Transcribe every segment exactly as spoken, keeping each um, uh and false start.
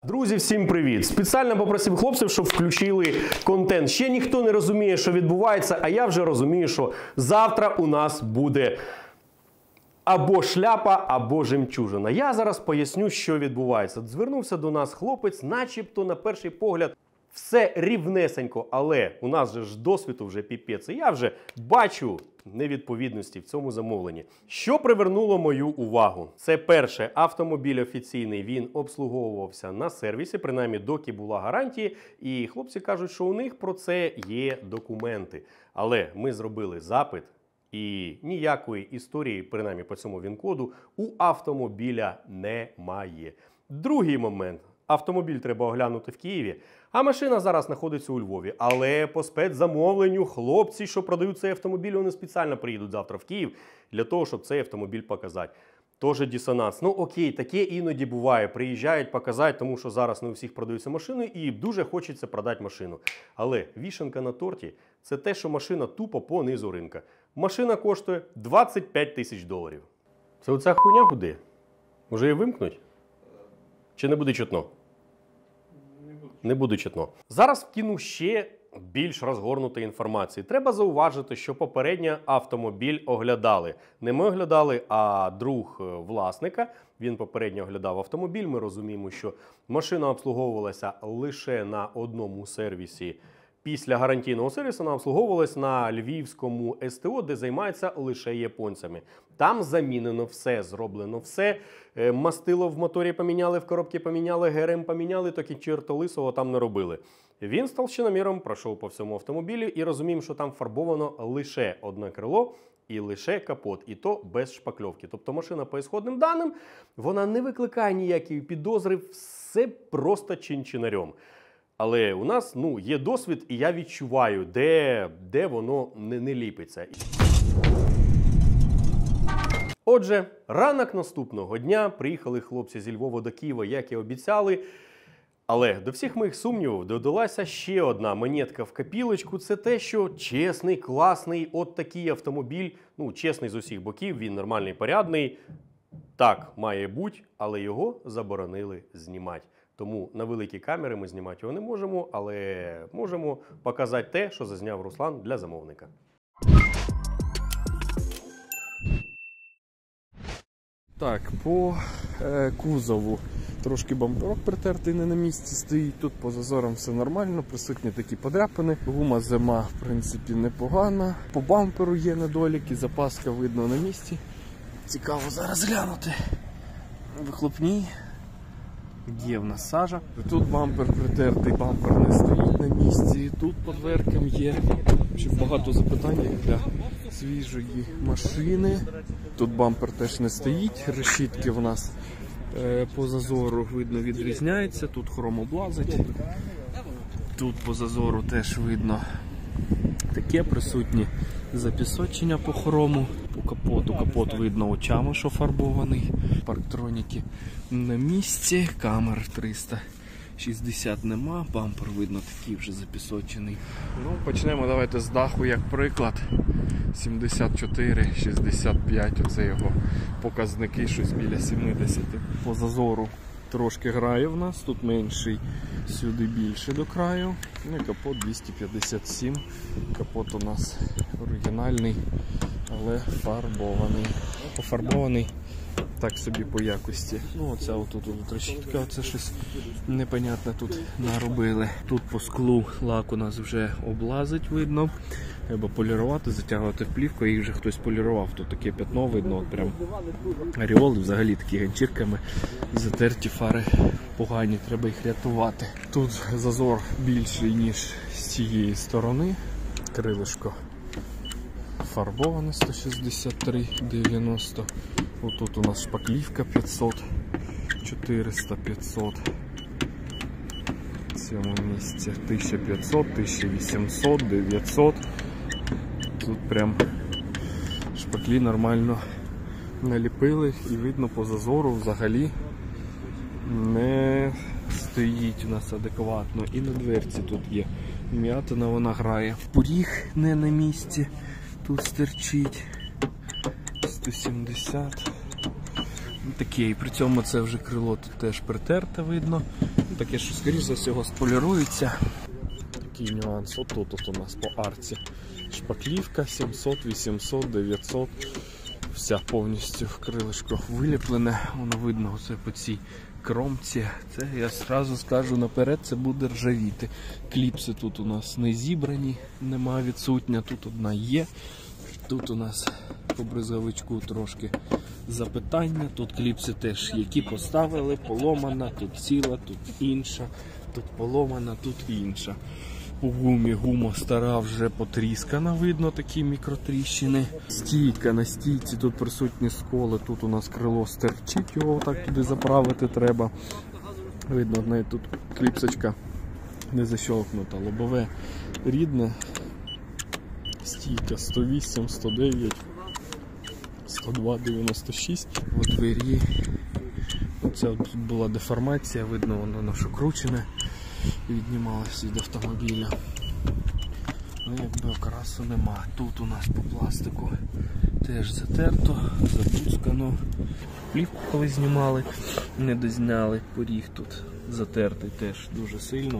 Друзі, всім привіт! Спеціально попросив хлопців, щоб включили контент. Ще ніхто не розуміє, що відбувається, а я вже розумію, що завтра у нас буде або шляпа, або жемчужина. Я зараз поясню, що відбувається. Звернувся до нас хлопець, начебто на перший погляд все рівнесенько, але у нас же ж досвіду вже піпець. І я вже бачу невідповідності в цьому замовленні. Що привернуло мою увагу? Це перше, автомобіль офіційний, він обслуговувався на сервісі, принаймні доки була гарантія, і хлопці кажуть, що у них про це є документи. Але ми зробили запит, і ніякої історії, принаймні по цьому ВІН-коду, у автомобіля немає. Другий момент. Автомобіль треба оглянути в Києві, а машина зараз знаходиться у Львові. Але по спецзамовленню хлопці, що продають цей автомобіль, вони спеціально приїдуть завтра в Київ для того, щоб цей автомобіль показати. Тоже дисонанс. Ну окей, таке іноді буває. Приїжджають показати, тому що зараз не у всіх продаються машини і дуже хочеться продати машину. Але вішенка на торті – це те, що машина тупо по низу ринка. Машина коштує двадцять п'ять тисяч доларів. Це оця хуйня гуде? Може її вимкнуть? Чи не буде чутно? Не буде чутно. Зараз вкину ще більш розгорнутої інформації. Треба зауважити, що попередньо автомобіль оглядали. Не ми оглядали, а друг власника. Він попередньо оглядав автомобіль. Ми розуміємо, що машина обслуговувалася лише на одному сервісі. Після гарантійного сервісу вона обслуговувалась на львівському ес те о, де займаються лише японцями. Там замінено все, зроблено все. Мастило в моторі поміняли, в коробці поміняли, ге ер ем поміняли, тільки чертолисого там не робили. Він з толщиноміром пройшов по всьому автомобілі і розуміємо, що там фарбовано лише одне крило і лише капот, і то без шпакльовки. Тобто машина по ісходним даним, вона не викликає ніякої підозри, все просто чин-чинарем. Але у нас ну, є досвід, і я відчуваю, де, де воно не, не ліпиться. Отже, ранок наступного дня приїхали хлопці зі Львова до Києва, як і обіцяли. Але до всіх моїх сумнівів додалася ще одна монетка в копілочку. Це те, що чесний, класний, от такий автомобіль, ну, чесний з усіх боків, він нормальний, порядний. Так, має бути, але його заборонили знімати. Тому на великі камери ми знімати його не можемо, але можемо показати те, що зазняв Руслан для замовника. Так, по е, кузову трошки бамперок притертий, не на місці стоїть. Тут по зазорам все нормально, присутні такі подряпини. Гума зима, в принципі, непогана. По бамперу є недоліки, запаска видно на місці. Цікаво зараз глянути. Вихлопні. Є в нас сажа. Тут бампер притертий, бампер не стоїть на місці. Тут під дверком є. Ще багато запитань для свіжої машини. Тут бампер теж не стоїть. Решітки в нас е, по зазору видно відрізняються. Тут хром облазить. Тут по зазору теж видно таке присутні запісочення по хрому. По капоту. Капот видно очами, що фарбований. Парктроніки на місці. Камер триста шістдесят нема. Бампер видно такий вже запісочений. Ну, почнемо давайте з даху, як приклад. сімдесят чотири шістдесят п'ять. Оце його показники, щось біля сімдесят. По зазору трошки грає в нас. Тут менший, сюди більше до краю. Ну і капот двісті п'ятдесят сім. Капот у нас оригінальний, але фарбований. Пофарбований так собі по якості. Ну оця отут от решітка, оце щось непонятне тут наробили. Тут по склу лак у нас вже облазить, видно. Треба полірувати, затягувати в плівку, їх вже хтось полірував. Тут таке пятно видно, от прям аріоли взагалі такі ганчірками затерті, фари погані, треба їх рятувати. Тут зазор більший, ніж з цієї сторони. Крилишко фарбоване сто шістдесят три дев'яносто. Отут у нас шпаклівка п'ятсот, чотириста, п'ятсот. В цьому місці тисяча п'ятсот, тисяча вісімсот, дев'ятсот. Тут прям шпаклі нормально наліпили і видно по зазору взагалі не стоїть у нас адекватно. І на дверці тут є м'ятина, вона грає. Поріг не на місці, тут стирчить. сто сімдесят. Таке, і при цьому це вже крило тут теж притерте видно. таке, що скоріш за всього сполірується. Такий нюанс. Отут от у нас по арці. Шпаклівка сімсот, вісімсот, дев'ятсот. Вся повністю крилишко виліплене. Воно видно оце по цій кромці. Це я одразу скажу наперед, це буде ржавіти. Кліпси тут у нас не зібрані, нема відсутня. Тут одна є. Тут у нас по бризовичку трошки запитання. Тут кліпси теж, які поставили, поломана, тут ціла, тут інша, тут поломана, тут інша. По гумі гума стара вже потріскана, видно такі мікротріщини. Стійка, на стійці тут присутні сколи, тут у нас крило стерчить, його так туди заправити треба. Видно, одна тут кліпсочка не защолкнута, лобове рідне. Стійка сто вісім, сто дев'ять, сто два, дев'яносто шість. У двері оце от була деформація, видно, воно нашокручене, віднімалося від автомобіля. Ну, якби окрасу нема. Тут у нас по пластику теж затерто, запускано. Плівку коли знімали, не дозняли. Поріг тут затертий теж дуже сильно.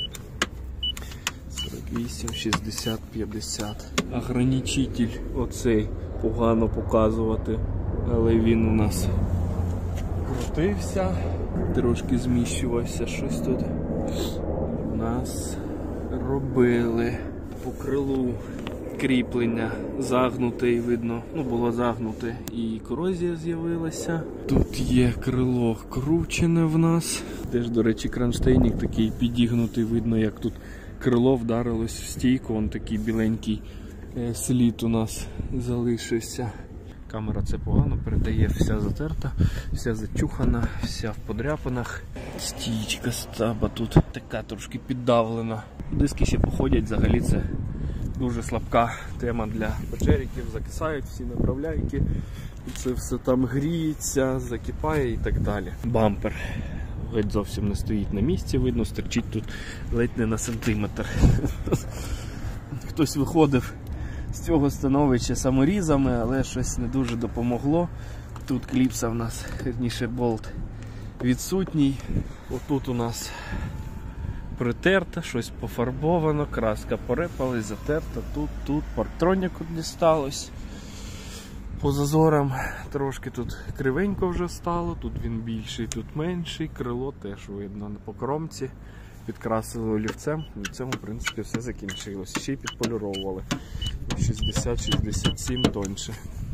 сорок вісім, шістдесят, п'ятдесят. Ограничитель оцей погано показувати, але він у нас крутився, трошки зміщувався, щось тут у нас робили. По крилу кріплення загнуте і видно, ну було загнуте і корозія з'явилася. Тут є крило кручене в нас. Теж, до речі, кронштейник такий підігнутий, видно як тут крило вдарилось в стійку, вон такий біленький слід у нас залишився. Камера це погано передає, вся затерта, вся зачухана, вся в подряпинах. Стійка стаба тут така трошки піддавлена. Диски ще походять, взагалі це дуже слабка тема для печериків, закисають всі направляйки. Це все там гріється, закипає і так далі. Бампер ледь зовсім не стоїть на місці, видно, стерчить тут ледь не на сантиметр. Хтось виходив з цього становища саморізами, але щось не дуже допомогло. Тут кліпса в нас, вірніше болт відсутній. Отут у нас притерта, щось пофарбовано, краска порепалась, затерта, тут, тут, парктроніку дісталось. По зазорам трошки тут кривенько вже стало, тут він більший, тут менший, крило теж видно по кромці. Підкрасили олівцем, і в цьому, в принципі, все закінчилось. Ще й підполіровували. шістдесят шістдесят сім тоньше.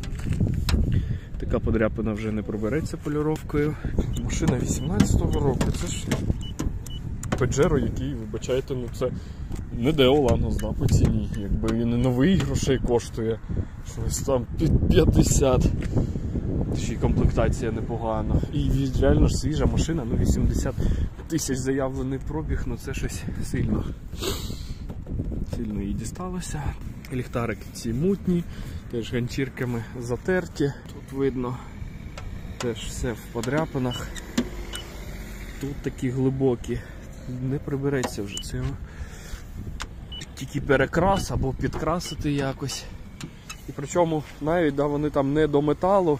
Така подряпина вже не пробереться поліровкою. Машина вісімнадцятого року, це ж Pajero, який, вибачайте, ну це не де Оланос, да, по ціні. Якби він і новий грошей коштує, щось там під п'ятдесят. Ще й комплектація непогана. І реально ж свіжа машина, ну вісімдесят тисяч заявлений пробіг, ну це щось сильно. Сильно їй дісталося. Ліхтарики ці мутні, теж ганчірками затерті. Тут видно теж все в подряпинах. Тут такі глибокі. Не прибереться вже цього. Тільки перекрас або підкрасити якось. І причому навіть да, вони там не до металу,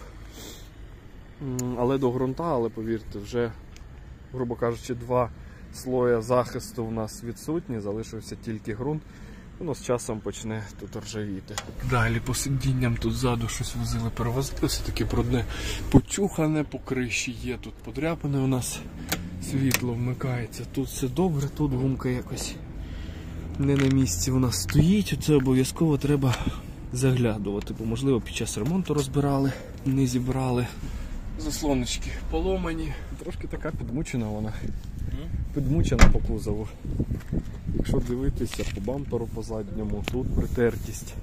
але до ґрунта, але повірте, вже, грубо кажучи, два слоя захисту в нас відсутні, залишився тільки ґрунт, воно з часом почне тут ржавіти. Далі по сидінням тут ззаду щось возили, перевозили, все таке брудне, почухане, по криші є, тут подряпане у нас, світло вмикається, тут все добре, тут гумка якось не на місці у нас стоїть, це обов'язково треба заглядувати, бо можливо під час ремонту розбирали, не зібрали. Заслоночки поломані, трошки така підмучена вона, підмучена по кузову. Якщо дивитися по бамперу по задньому, тут притертість.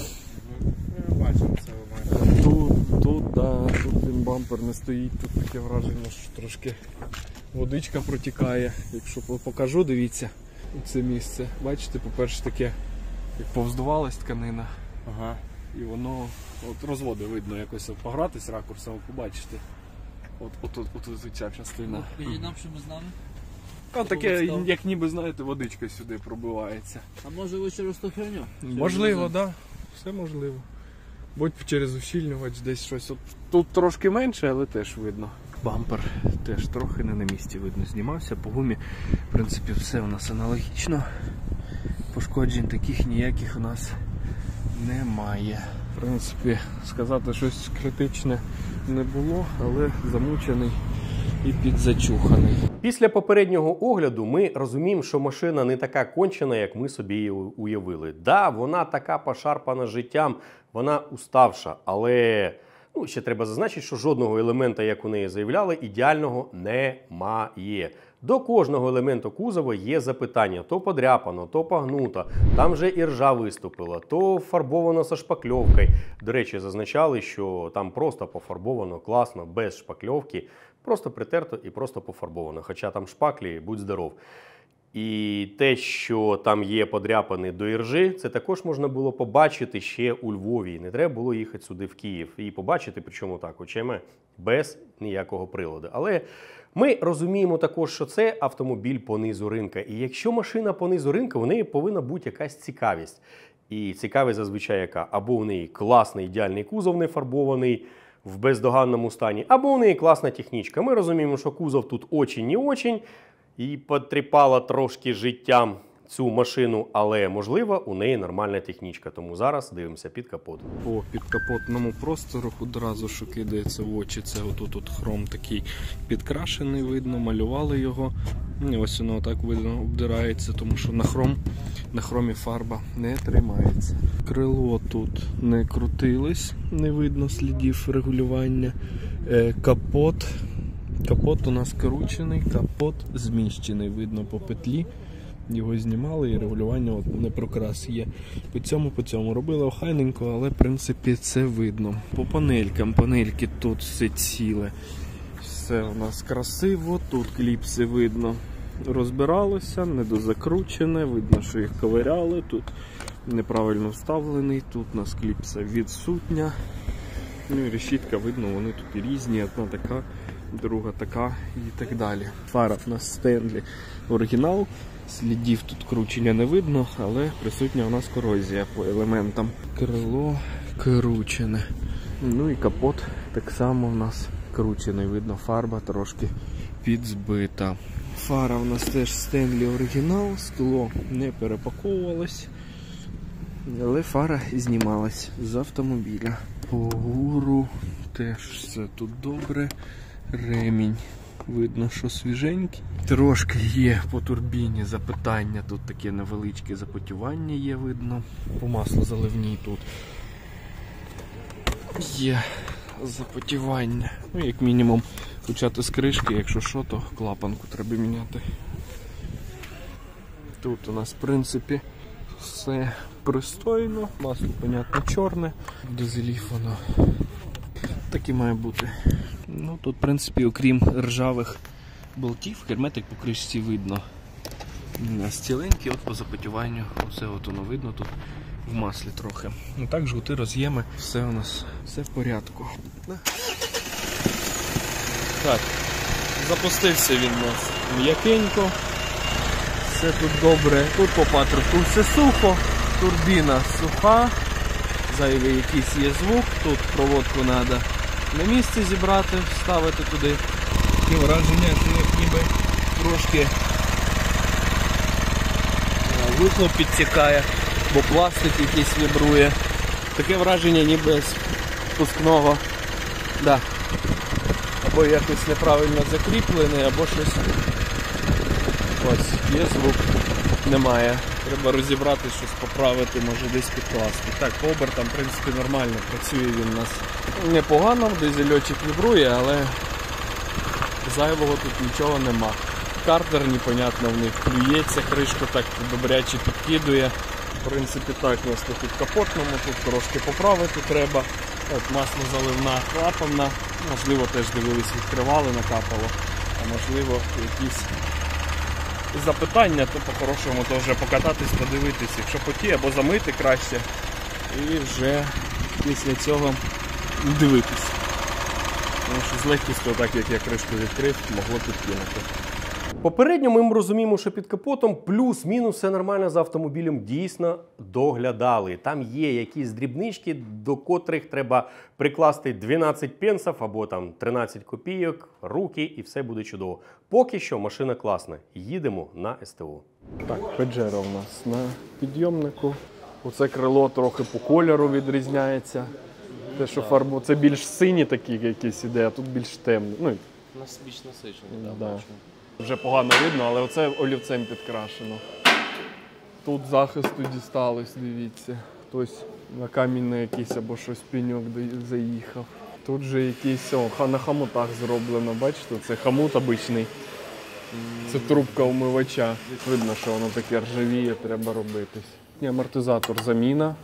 Я бачив це у мене. Тут, тут, да, тут він бампер не стоїть, тут таке враження, що трошки водичка протікає. Якщо покажу, дивіться, це місце. Бачите, по-перше, таке, як повздувалась тканина. Ага. І воно, от розводи видно, якось от погратись ракурсом, побачите. От, от, от, от, от ця частина. Підіть нам, що ми знали. А таке, як ніби, знаєте, водичка сюди пробивається. А може ви через ту херню? Можливо, так. Да. Все можливо. Будь через ущільнювач десь щось. От, тут трошки менше, але теж видно. Бампер теж трохи не на місці, видно, знімався. По гумі, в принципі, все у нас аналогічно. Пошкоджень таких ніяких у нас немає. В принципі, сказати щось критичне не було, але замучений і підзачуханий. Після попереднього огляду ми розуміємо, що машина не така кончена, як ми собі її уявили. Да, вона така пошарпана життям, вона уставша, але ну, ще треба зазначити, що жодного елемента, як у неї заявляли, ідеального немає. До кожного елементу кузова є запитання. То подряпано, то погнуто, там вже і ржа виступила, то фарбовано зі шпакльовкою. До речі, зазначали, що там просто пофарбовано класно, без шпакльовки. Просто притерто і просто пофарбовано. Хоча там шпаклі, будь здоров. І те, що там є подряпини до іржі, це також можна було побачити ще у Львові. Не треба було їхати сюди в Київ і побачити, причому так, очима, без ніякого приладу. Але ми розуміємо також, що це автомобіль по низу ринка. І якщо машина по низу ринка, в неї повинна бути якась цікавість. І цікавість зазвичай яка? Або в неї класний ідеальний кузов не фарбований, в бездоганному стані, або у неї класна технічка. Ми розуміємо, що кузов тут очень не очень, і потріпала трошки життям цю машину, але, можливо, у неї нормальна технічка. Тому зараз дивимося під капот. По підкапотному простору одразу, що кидається в очі, це отут от хром такий підкрашений, видно, малювали його. І ось воно так видно обдирається, тому що на хром, на хромі фарба не тримається. Крило тут не крутилось, не видно слідів регулювання. Е, капот. Капот у нас кручений, капот зміщений, видно по петлі. Його знімали і регулювання от, не прокрас є. По цьому, по цьому робили охайненько, але в принципі це видно. По панелькам, панельки тут все ціле. Все у нас красиво, тут кліпси видно розбиралося, недозакручене, видно, що їх ковиряли, тут неправильно вставлений, тут у нас кліпса відсутня. Ну і решітка, видно, вони тут різні, одна така, друга така і так далі. Фара у нас Стенлі оригінал, слідів тут кручення не видно, але присутня у нас корозія по елементам. Крило кручене. Ну і капот так само у нас кручений, видно, фарба трошки підзбита. Фара у нас теж Стенлі оригінал, скло не перепаковувалось, але фара знімалась з автомобіля. По гуру теж все тут добре. Ремінь видно, що свіженький. Трошки є по турбіні запитання, тут таке невеличке запотівання є, видно. По маслу заливній тут є запотівання. Ну, як мінімум, почати з кришки, якщо що, то клапанку треба міняти. Тут у нас, в принципі, все пристойно. Масло, понятно, чорне. В дизелі воно так і має бути. Ну, тут, в принципі, окрім ржавих болтів, герметик по кришці видно. Стіленький, от по запотіванню, все от воно видно тут в маслі трохи. Ну, так, жгути, роз'єми, все у нас, все в порядку. Так, запустився він у нас м'якенько. Все тут добре. Тут по патрубку все сухо, турбіна суха, зайвий якийсь є звук, тут проводку треба на місці зібрати, вставити туди. Таке враження, що як ніби трошки вихлоп підтікає, бо пластик якийсь вібрує. Таке враження ніби з пускного, да. Або якось неправильно закріплений, або щось. Ось, є звук, немає. Треба розібрати, щось поправити, може десь підкласти. Так, по обертам, в принципі, нормально працює він у нас непогано, дизельочок вібрує, але зайвого тут нічого нема. Картер, непонятно, в них плюється, кришку так добряче підкидує. В принципі, так, у нас тут під капотному, тут трошки поправити треба. От масло заливна, клапанна. Можливо, теж дивились, відкривали, накапало. А можливо, якісь запитання, то по-хорошому то вже покататись, подивитись, якщо поті, або замити краще. І вже після цього дивитись. Тому що з легкістю, так як я кришку відкрив, могло підкинути. Попередньо ми розуміємо, що під капотом плюс-мінус все нормально з автомобілем дійсно доглядали. Там є якісь дрібнички, до котрих треба прикласти дванадцять пенсів або там тринадцять копійок, руки і все буде чудово. Поки що машина класна. Їдемо на СТО. Так, Pajero у нас на підйомнику. Оце крило трохи по кольору відрізняється. Те, що фарбу, це більш сині такі якісь іде, а тут більш темні. Ну, У нас більш насичений, да, да, да. бачимо. Вже погано видно, але оце олівцем підкрашено. Тут захисту дісталось, дивіться. Хтось на камінь на якийсь або щось пеньок заїхав. Тут же якийсь, о, на хомутах зроблено, бачите, це хомут обичний. Це трубка умивача. Видно, що воно таке ржавіє, треба робитись. І амортизатор заміна.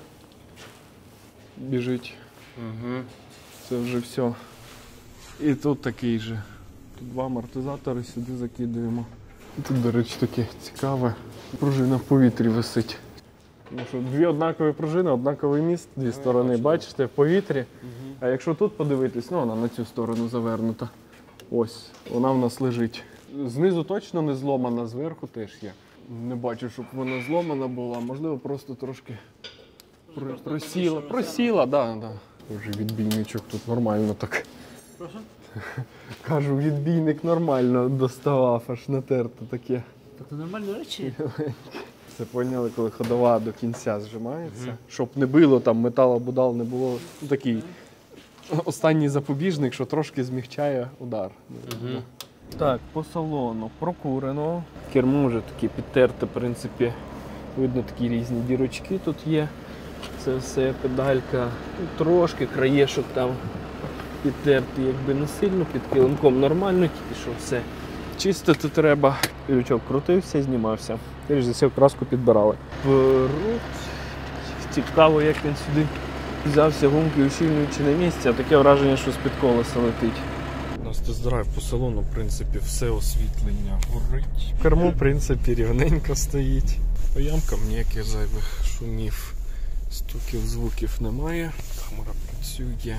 Біжить. Угу. Це вже все. І тут такий же. Тут два амортизатори сюди закидуємо. Тут, до речі, таке цікаве. Пружина в повітрі висить. Тому що дві однакові пружини, однаковий міст, дві сторони, бачите, в повітрі. Угу. А якщо тут подивитись, ну вона на цю сторону завернута. Ось, вона в нас лежить. Знизу точно не зломана, зверху теж є. Не бачу, щоб вона зломана була, можливо, просто трошки про- просіла. Просіла, так, да, так. Да. Вже відбійничок тут нормально так. Прошу? Кажу, відбійник нормально доставав, аж натерто таке. Тобто нормальні речі? Це поняли, коли ходова до кінця зжимається. Mm-hmm. Щоб не било, там металобудал не було. Ну, такий останній запобіжник, що трошки змягчає удар. Угу. Так, по салону прокурено. Кермо вже таке підтерте, в принципі. Видно, такі різні дірочки тут є. Це все педалька. Трошки краєшок там підтерти, якби не сильно, під килимком нормально, тільки що все чистити треба. Лючок крутився, знімався. Теж за все краску підбирали. Беруть. Цікаво, як він сюди взявся, гумки ущільнюючи на місці, а таке враження, що з-під колеса летить. У нас тест-драйв по салону, в принципі, все освітлення горить. Кермо, в принципі, рівненько стоїть. По ямкам ніяких зайвих шумів, стуків, звуків немає. Камера працює.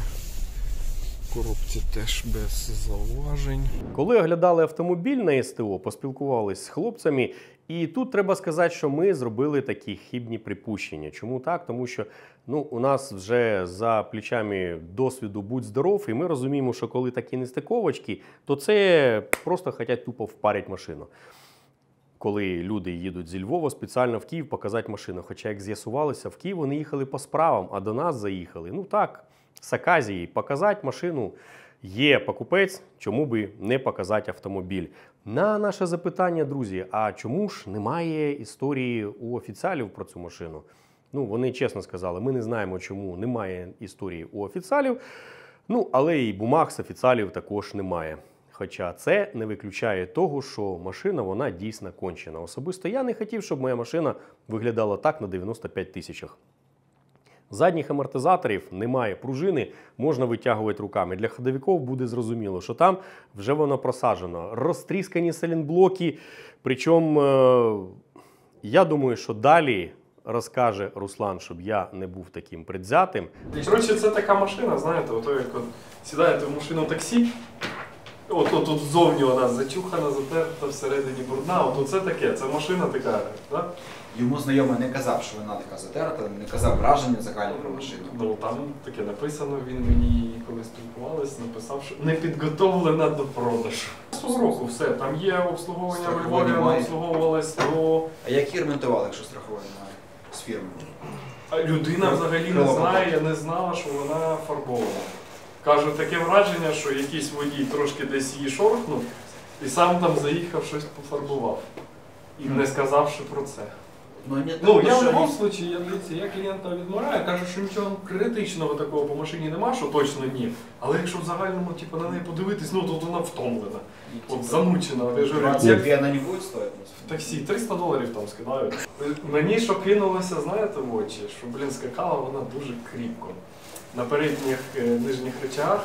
В коробці теж без зауважень. Коли оглядали автомобіль на СТО, поспілкувалися з хлопцями, і тут треба сказати, що ми зробили такі хибні припущення. Чому так? Тому що ну, у нас вже за плечами досвіду «Будь здоров», і ми розуміємо, що коли такі нестиковочки, то це просто хочуть тупо впарити машину. Коли люди їдуть зі Львова спеціально в Київ показати машину. Хоча, як з'ясувалося, в Київ вони їхали по справам, а до нас заїхали. Ну так, з Аказії показати машину. Є покупець, чому би не показати автомобіль. На наше запитання, друзі, а чому ж немає історії у офіціалів про цю машину? Ну, вони чесно сказали, ми не знаємо, чому немає історії у офіціалів, ну, але і бумаг з офіціалів також немає. Хоча це не виключає того, що машина, вона дійсно кончена. Особисто я не хотів, щоб моя машина виглядала так на дев'яносто п'ять тисячах. Задніх амортизаторів немає, пружини можна витягувати руками. Для ходовиків буде зрозуміло, що там вже воно просаджено. Розтріскані салінблоки, причому е, я думаю, що далі розкаже Руслан, щоб я не був таким предвзятим. Коротше, це така машина, знаєте, ото як от сідаєте в машину таксі, от, от, от ззовні вона зачухана, затерта, всередині брудна, от це таке, це машина така, так? Йому знайомий не казав, що вона така затерта, не казав враження загальні про машину. Ну, там таке написано, він мені, коли спілкувалися, написав, що не підготовлена до продажу. З року все, там є обслуговування в Страхування Львові, вона має. обслуговувалась, то А як її ремонтували, якщо страхування немає з фірми? а людина взагалі не знає, не знала, що вона фарбована. Каже, таке враження, що якийсь водій трошки десь її шорхнув і сам там заїхав, щось пофарбував. І не сказавши про це. Ну, не Ну, тому, я в що будь-якому він- випадку, я, дивіться, я клієнта відмовляю, кажу, що нічого критичного такого по машині нема, що точно ні. Але якщо в загальному типу, на неї подивитись, ну тут вона втомлена. От замучена, я ж говорю, двадцать як две она не будет стоить? в таксі, триста доларів там скидають. Мені що кинулося, знаєте, в очі, що, блін, скакала вона дуже кріпко. На передніх е, нижніх речах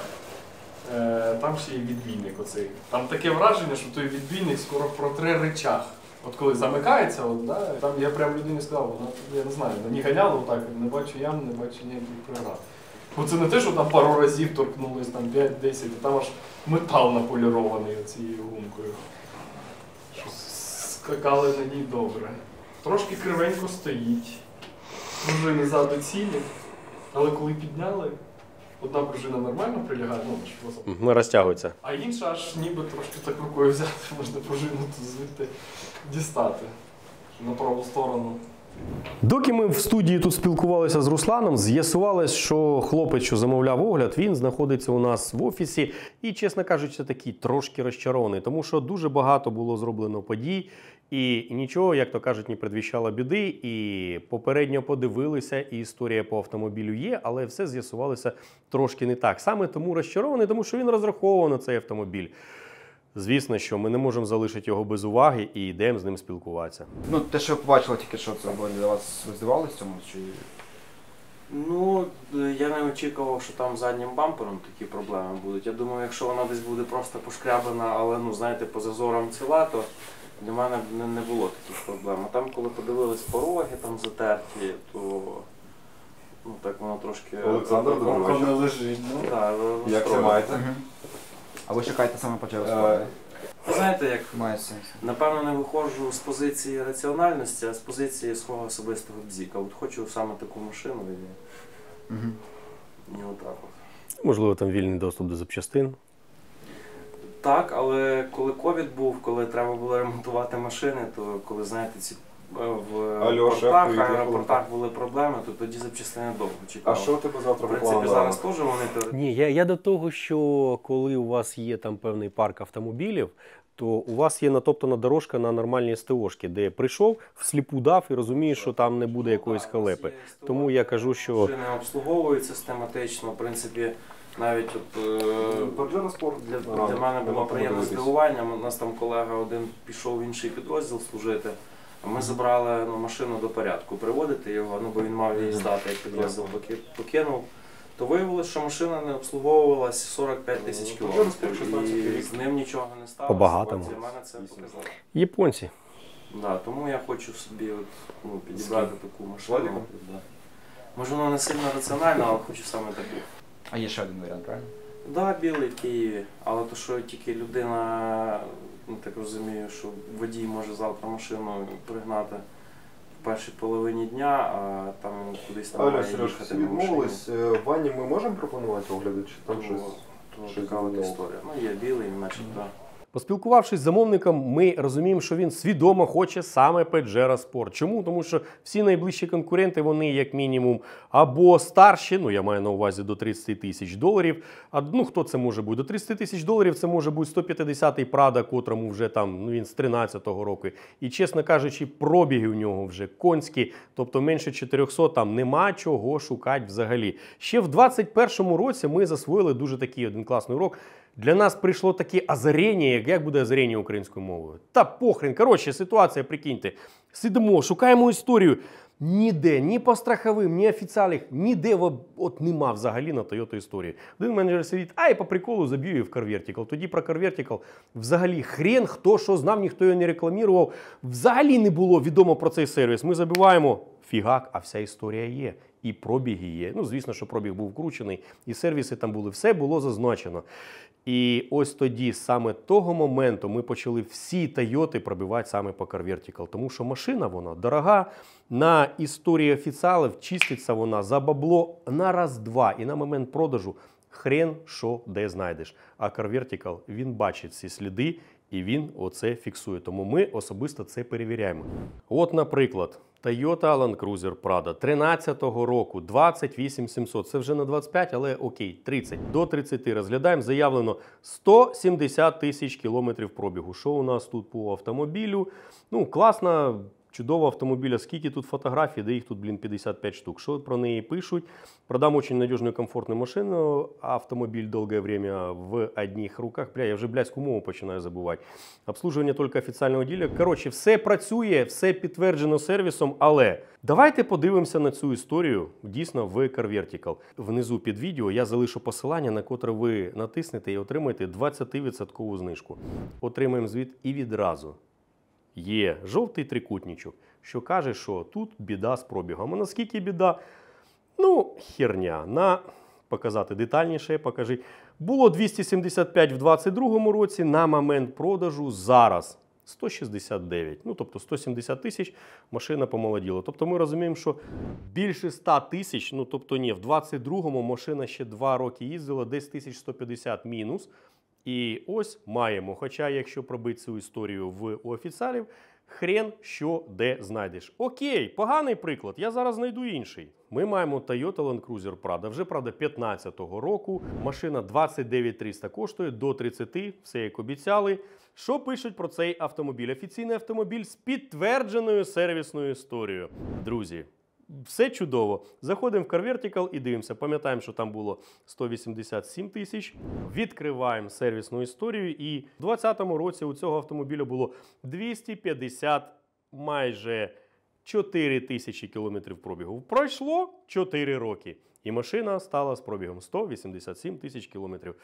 е, там ще є відбійник оцей. Там таке враження, що той відбійник скоро протре речах. От коли замикається, от, да, там я прям людині сказав, вона, я не знаю, на ній ганяла отак, не бачу ям, не бачу ніяких преград. Бо це не те, що там пару разів торкнулись, там п'ять-десять, а там аж метал наполірований цією гумкою. Що скакали на ній добре. Трошки кривенько стоїть. Пружини ззаду цілі, але коли підняли, одна пружина нормально прилягає, ну, просто. Не розтягується. А інша аж ніби трошки так рукою взяти, можна пружину тут звідти дістати на праву сторону. Доки ми в студії тут спілкувалися з Русланом, з'ясувалось, що хлопець, що замовляв огляд, він знаходиться у нас в офісі і, чесно кажучи, такий трошки розчарований, тому що дуже багато було зроблено подій і нічого, як то кажуть, не предвіщало біди, і попередньо подивилися, і історія по автомобілю є, але все з'ясувалося трошки не так. Саме тому розчарований, тому що він розраховував на цей автомобіль. Звісно, що ми не можемо залишити його без уваги і йдемо з ним спілкуватися. Ну, те, що ви побачили тільки що, це було для вас, ви здивувалися цьому? Чи... Ну, я не очікував, що там заднім бампером такі проблеми будуть. Я думаю, якщо вона десь буде просто пошкрябана, але, ну, знаєте, по зазорам ціла, то для мене не, не було таких проблем. А там, коли подивились пороги там затерті, то ну, так воно трошки... Олександр Дмитрович. не лежить. Ну, так, Як це маєте? Угу. А ви чекаєте саме по Джересу? Знаєте, як, Має сенс. напевно, не виходжу з позиції раціональності, а з позиції свого особистого бзіка. От хочу саме таку машину і, Угу. і отак от. Можливо, там вільний доступ до запчастин. Так, але коли ковід був, коли треба було ремонтувати машини, то коли, знаєте, ці е, в Альоша, портах, привіт, аеропортах були проблеми, то тоді запчастини довго чекали. А що у тебе завтра В по принципі, плану? зараз теж вони теоретично. Ні, я, я до того, що коли у вас є там певний парк автомобілів, то у вас є натоптана дорожка на нормальні СТОшки, де прийшов, всліпу дав і розумієш, що там не буде якоїсь халепи. Тому я кажу, що... Машини обслуговуються систематично, в принципі, навіть от, е, Паджеро Спорт. для, для мене було приємне здивування. У нас там колега один пішов в інший підрозділ служити, а ми забрали ну, машину до порядку, приводити його, ну бо він мав її здати, як підрозділ поки- покинув. То виявилося, що машина не обслуговувалась сорок п'ять тисяч кілометрів, і з ним нічого не сталося. По-багатому. Для мене це показало. Японці. Да, тому я хочу собі от, ну, підібрати таку машину. Владиком? Да. Може воно не сильно раціонально, але хочу саме таку. А є ще один варіант, правильно? Так, да, білий в Києві, але то, що тільки людина, ну так розумію, що водій може завтра машину пригнати в першій половині дня, а там він кудись там Аля, має Сереж, їхати всі на машині. відмовились. Е, Вані ми можемо пропонувати огляди, чи там Ну, щось? то щось така от змінило? історія. Ну є білий, значить, так. Поспілкувавшись з замовником, ми розуміємо, що він свідомо хоче саме Pajero Sport. Чому? Тому що всі найближчі конкуренти, вони як мінімум або старші, ну я маю на увазі до тридцять тисяч доларів, а ну хто це може бути? До тридцять тисяч доларів це може бути сто п'ятдесятий Prado, котрому вже там, ну він з тринадцятого року. І, чесно кажучи, пробіги у нього вже конські, тобто менше чотирьохсот, там нема чого шукати взагалі. Ще в двадцять першому році ми засвоїли дуже такий один класний урок. Для нас прийшло таке озарення, як, як буде озарення українською мовою? Та похрен, коротше, ситуація, прикиньте. Сидимо, шукаємо історію. Ніде, ні по страховим, ні офіціалів, ніде от нема взагалі на Toyota історії. Один менеджер сидить, а я по приколу заб'ю її в Car Vertical. Тоді про Car Vertical взагалі хрен, хто що знав, ніхто його не рекламував. Взагалі не було відомо про цей сервіс. Ми забиваємо, фігак, а вся історія є. І пробіги є. Ну, звісно, що пробіг був вкручений, і сервіси там були, все було зазначено. І ось тоді, саме того моменту, ми почали всі Тойоти пробивати саме по Car Vertical, тому що машина, вона дорога, на історії офіціалів чиститься вона за бабло на раз-два, і на момент продажу хрен що де знайдеш. А Car Vertical, він бачить ці сліди, і він оце фіксує. Тому ми особисто це перевіряємо. От, наприклад, Toyota Land Cruiser Prado тринадцятого року, двадцять вісім сімсот. Це вже на двадцять п'ять, але окей, тридцять. До тридцяти розглядаємо. Заявлено сто сімдесят тисяч кілометрів пробігу. Що у нас тут по автомобілю? Ну, класно. Чудова автомобіля, скільки тут фотографій, де їх тут, блін, п'ятдесят п'ять штук. Що про неї пишуть? Продам очень надежную комфортную машину, автомобіль долгое время в одних руках. Бля, я вже блядську мову починаю забувати. Обслуживання тільки офіційного діля. Коротше, все працює, все підтверджено сервісом, але давайте подивимося на цю історію дійсно в Car Vertical. Внизу під відео я залишу посилання, на котре ви натиснете і отримаєте двадцять відсотків знижку. Отримаємо звіт і відразу. Є жовтий трикутничок, що каже, що тут біда з пробігом. А наскільки біда? Ну, херня. На показати детальніше, покажи. Було двісті сімдесят п'ять в двадцять другому році, на момент продажу зараз сто шістдесят дев'ять. Ну, тобто сто сімдесят тисяч машина помолоділа. Тобто ми розуміємо, що більше ста тисяч, ну тобто ні, в двадцять другому машина ще два роки їздила, десь тисяч сто п'ятдесят мінус. І ось маємо. Хоча, якщо пробити цю історію в у офіціалів, хрен що де знайдеш. Окей, поганий приклад, я зараз знайду інший. Ми маємо Toyota Land Cruiser Prado, вже, правда, п'ятнадцятого року. Машина двадцять дев'ять триста коштує, до тридцяти, все як обіцяли. Що пишуть про цей автомобіль? Офіційний автомобіль з підтвердженою сервісною історією. Друзі, все чудово. Заходимо в Car Vertical і дивимося. Пам'ятаємо, що там було сто вісімдесят сім тисяч. Відкриваємо сервісну історію. І в двадцятому році у цього автомобіля було двісті п'ятдесят майже чотири тисячі кілометрів пробігу. Пройшло чотири роки. І машина стала з пробігом сто вісімдесят сім тисяч кілометрів.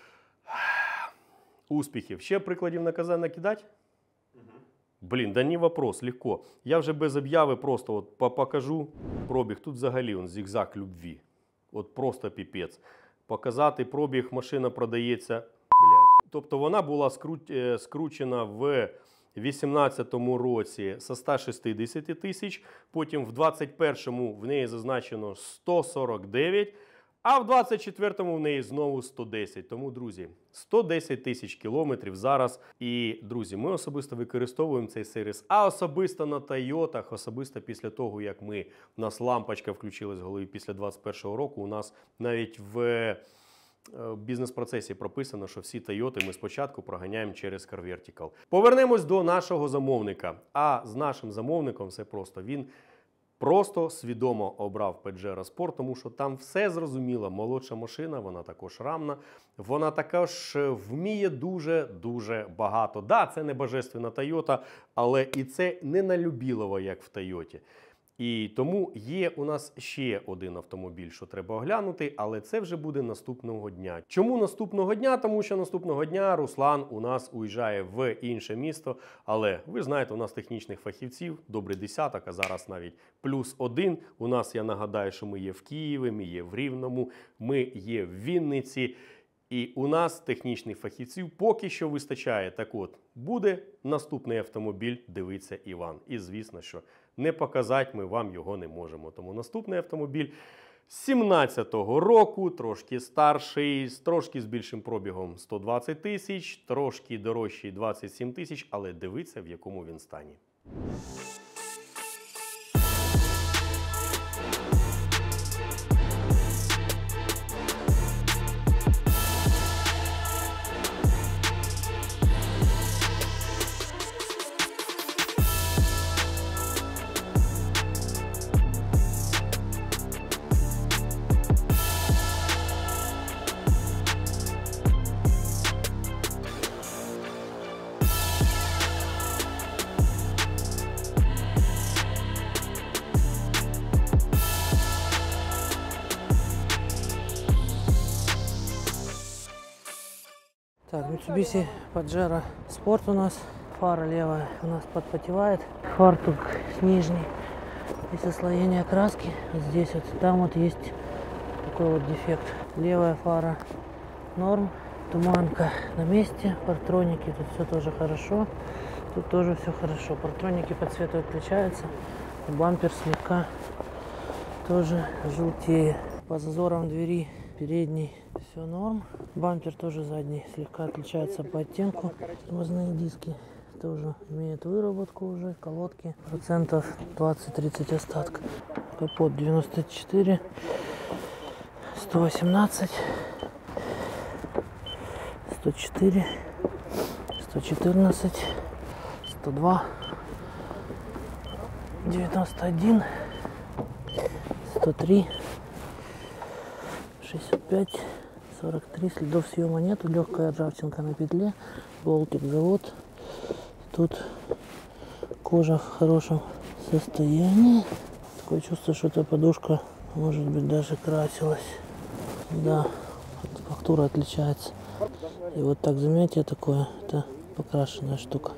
Успіхів. Ще прикладів наказань накидати? Блін, да не вопрос, легко. Я вже без об'яви просто от покажу пробіг. Тут взагалі он зігзаг любві. От просто піпець. Показати пробіг, машина продається, блядь. Тобто вона була скру... скручена в вісімнадцятому році со ста шістдесяти тисяч, потім в двадцять першому в неї зазначено сто сорок дев'ять, а в двадцять четвертому в неї знову сто десять. Тому, друзі, сто десять тисяч кілометрів зараз. І, друзі, ми особисто використовуємо цей сервіс, а особисто на Тойотах, особисто після того, як ми, у нас лампочка включилась в голові після двадцять першого року, у нас навіть в бізнес-процесі прописано, що всі Тойоти ми спочатку проганяємо через Car Vertical. Повернемось до нашого замовника. А з нашим замовником все просто. Він просто свідомо обрав Pajero Sport, тому що там все зрозуміло. Молодша машина, вона також рамна, вона також вміє дуже-дуже багато. Да, це не божественна Toyota, але і це не на любілово, як в Тойоті. І тому є у нас ще один автомобіль, що треба оглянути, але це вже буде наступного дня. Чому наступного дня? Тому що наступного дня Руслан у нас уїжджає в інше місто, але ви знаєте, у нас технічних фахівців, добрий десяток, а зараз навіть плюс один. У нас, я нагадаю, що ми є в Києві, ми є в Рівному, ми є в Вінниці. І у нас технічних фахівців поки що вистачає. Так от, буде наступний автомобіль, дивиться Іван. І звісно, що не показати ми вам його не можемо. Тому наступний автомобіль сімнадцятого року, трошки старший, трошки з більшим пробігом сто двадцять тисяч, трошки дорожчий двадцять сім тисяч, але дивиться, в якому він стані. Так, Mitsubishi Pajero Sport у нас. Фара левая у нас подпотевает. Фартук нижний. Здесь ослоение краски. Здесь вот, там вот есть такой вот дефект. Левая фара норм. Туманка на месте. Партроники, тут все тоже хорошо. Тут тоже все хорошо. Партроники по цвету отличаются. Бампер слегка тоже желтее. По зазорам двери передней все норм. Бампер тоже задний слегка отличается по оттенку. Тормозные диски тоже имеют выработку уже. Колодки процентов двадцать-тридцать остатка. Капот девяносто четыре, сто восемнадцать, сто четыре, сто четырнадцать, сто два, девяносто один, сто три, шестьдесят пять, сорок три. Следов съема нету. Легкая ржавчинка на петле. Болтик завод. Тут кожа в хорошем состоянии. Такое чувство, что эта подушка, может быть, даже красилась. Да, фактура отличается. И вот так замятие такое, это покрашенная штука.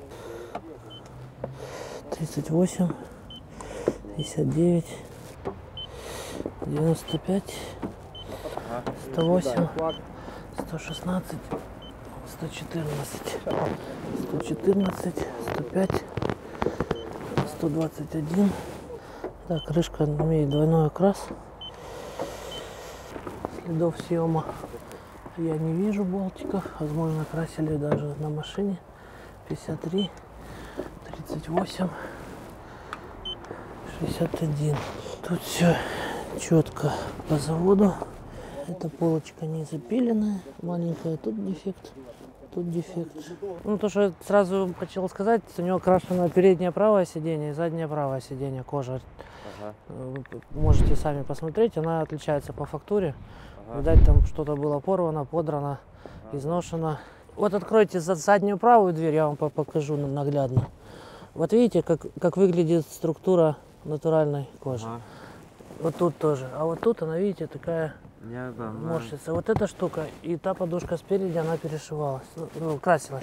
тридцать восемь, пятьдесят девять, девяносто пять, сто восемь, сто шестнадцать, сто четырнадцать, сто четырнадцать, сто пять, сто двадцать один. Да, крышка имеет двойной окрас. Следов съема я не вижу, болтиков. Возможно, красили даже на машине. пятьдесят три, тридцать восемь, шестьдесят один. Тут все четко по заводу. Эта полочка не запиленная, маленькая, тут дефект, тут дефект. Ну, то, что сразу хотел сказать, у него крашено переднее правое сиденье и заднее правое сиденье, кожа. Ага. Вы можете сами посмотреть, она отличается по фактуре. Ага. Видать, там что-то было порвано, подрано, ага. изношено. Вот откройте заднюю правую дверь, я вам покажу наглядно. Вот видите, как, как выглядит структура натуральной кожи. Ага. Вот тут тоже. А вот тут она, видите, такая Я, да, морщится. Вот эта штука и та подушка спереди, она перешивалась, ну, красилась.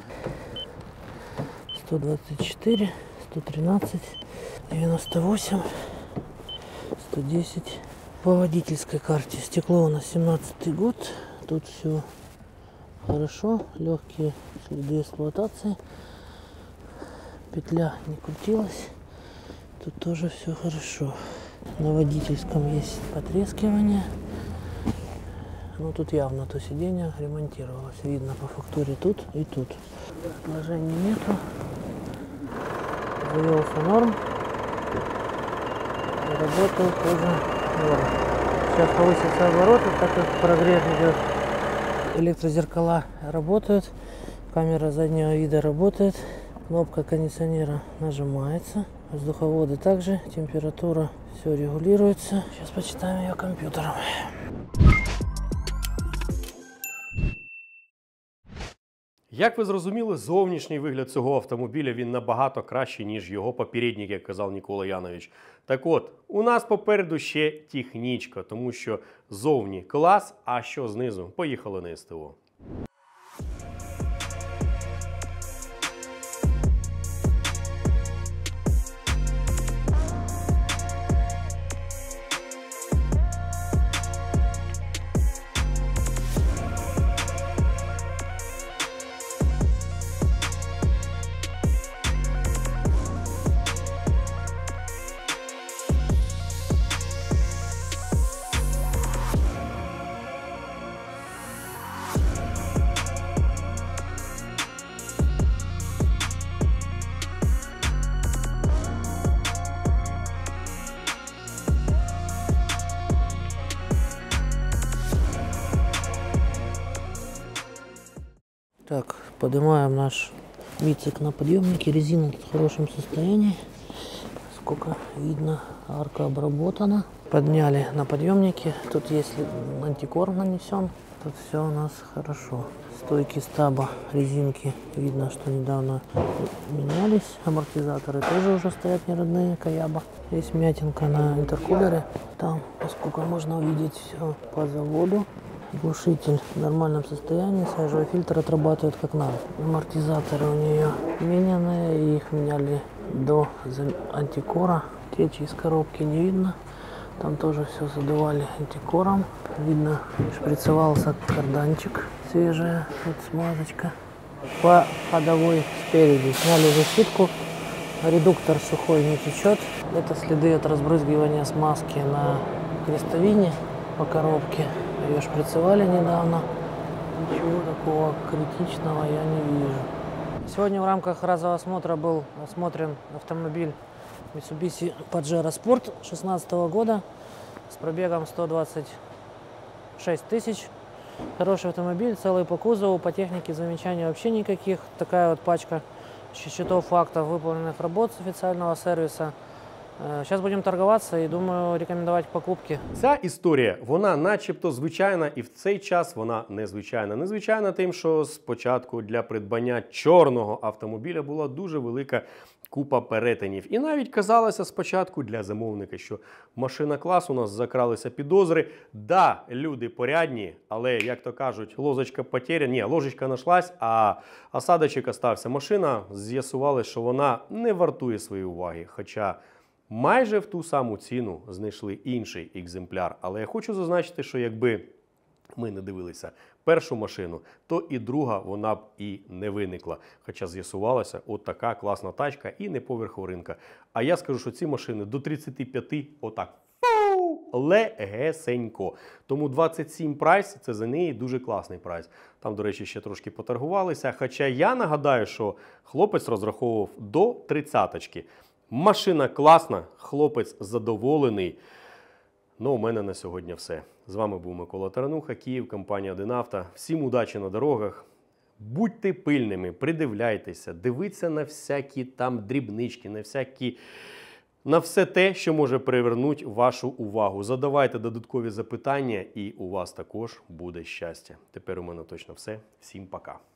сто двадцать четыре, сто тринадцать, девяносто восемь, сто десять. По водительской карте стекло у нас семнадцатый год. Тут все хорошо, легкие следы эксплуатации. Петля не крутилась. Тут тоже все хорошо. На водительском есть потрескивание. Ну тут явно то сиденье ремонтировалось. Видно по фактуре тут и тут. Отложений нету. Завелся норм. И работает тоже норм. Сейчас повысятся обороты, так как прогрев идет. Электрозеркала работают. Камера заднего вида работает. Кнопка кондиционера нажимается. Воздуховоды также. Температура. Все регулируется. Сейчас почитаем ее компьютером. Як ви зрозуміли, зовнішній вигляд цього автомобіля він набагато кращий, ніж його попередник, як казав Нікола Янович. Так от, у нас попереду ще технічка, тому що зовні клас, а що знизу? Поїхали на СТО. Так, поднимаем наш бицик на подъемнике. Резина в хорошем состоянии. Сколько видно, арка обработана. Подняли на подъемнике. Тут есть антикор нанесен. Тут все у нас хорошо. Стойки стаба, резинки. Видно, что недавно менялись. Амортизаторы тоже уже стоят не родные. Каяба. Есть мятинка на интеркулере. Там, поскольку можно увидеть все по заводу. Глушитель в нормальном состоянии, свежий фильтр отрабатывает как надо. Амортизаторы у нее мененные, их меняли до антикора. Течи из коробки не видно. Там тоже все задували антикором. Видно, шприцевался карданчик свежая, вот смазочка. По ходовой спереди сняли защитку. Редуктор сухой не течет. Это следы от разбрызгивания смазки на крестовине по коробке. Ее шприцевали недавно. Ничего такого критичного я не вижу. Сегодня в рамках разового осмотра был осмотрен автомобиль Mitsubishi Pajero Sport две тысячи шестнадцатого года с пробегом сто двадцать шесть тысяч. Хороший автомобиль, целый по кузову, по технике замечаний вообще никаких. Такая вот пачка счетов фактов выполненных работ с официального сервиса. Зараз будемо торгуватися і, думаю, рекомендувати покупки. Ця історія, вона начебто звичайна, і в цей час вона незвичайна. Незвичайна тим, що спочатку для придбання чорного автомобіля була дуже велика купа перетинів. І навіть казалося спочатку для замовника, що машина клас, у нас закралися підозри. Да, люди порядні, але, як то кажуть, ложечка потеряна. Ні, ложечка знайшлась, а осадочок остався. Машина, з'ясували, що вона не вартує своєї уваги. Хоча майже в ту саму ціну знайшли інший екземпляр. Але я хочу зазначити, що якби ми не дивилися першу машину, то і друга вона б і не виникла. Хоча з'ясувалося, от така класна тачка і не поверховинка. А я скажу, що ці машини до тридцяти п'яти отак легесенько. Тому двадцять сім прайс – це за неї дуже класний прайс. Там, до речі, ще трошки поторгувалися. Хоча я нагадаю, що хлопець розраховував до тридцяточки. Машина класна, хлопець задоволений. Ну, у мене на сьогодні все. З вами був Микола Тарануха, Київ, компанія один авто. Всім удачі на дорогах. Будьте пильними, придивляйтеся, дивіться на всякі там дрібнички, на всякі... на все те, що може привернути вашу увагу. Задавайте додаткові запитання і у вас також буде щастя. Тепер у мене точно все. Всім пока.